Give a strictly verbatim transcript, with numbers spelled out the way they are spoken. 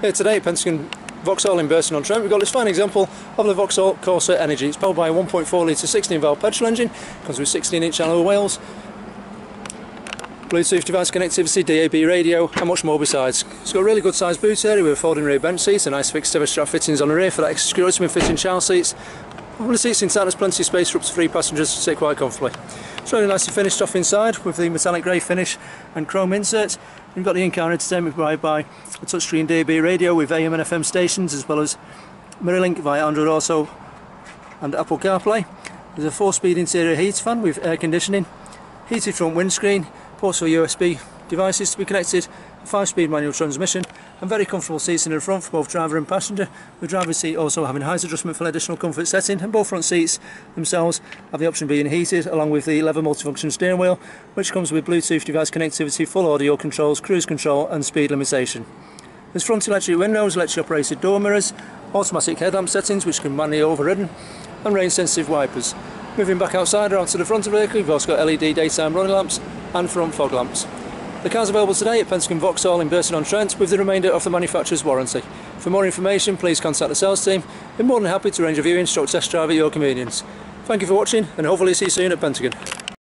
Here today at Pentagon Vauxhall in Burston-on-Trent, we've got this fine example of the Vauxhall Corsa Energy. It's powered by a one point four litre sixteen valve petrol engine, comes with sixteen inch alloy wheels, Bluetooth device connectivity, D A B radio and much more besides. It's got a really good sized boot area with a folding rear bench seat, a nice fixed tether strap fittings on the rear for that extra security when fitting child seats. All the seats inside there's plenty of space for up to three passengers to sit quite comfortably. It's really nicely finished off inside with the metallic grey finish and chrome inserts. You've got the in-car entertainment provided by a touchscreen D A B radio with A M and F M stations, as well as MirrorLink via Android Auto and Apple CarPlay. There's a four speed interior heat fan with air conditioning, heated front windscreen, ports for U S B devices to be connected, a five speed manual transmission, and very comfortable seats in the front for both driver and passenger, the driver's seat also having height adjustment for additional comfort setting, and both front seats themselves have the option of being heated, along with the leather multifunction steering wheel, which comes with Bluetooth device connectivity, full audio controls, cruise control and speed limitation. There's front electric windows, electric operated door mirrors, automatic headlamp settings which can be manually overridden, and rain sensitive wipers. Moving back outside around to the front of the vehicle, you've also got L E D daytime running lamps and front fog lamps. The car's available today at Pentagon Vauxhall in Burston-on-Trent with the remainder of the manufacturer's warranty. For more information, please contact the sales team. We're more than happy to arrange a viewing stroke test drive at your convenience. Thank you for watching, and hopefully see you soon at Pentagon.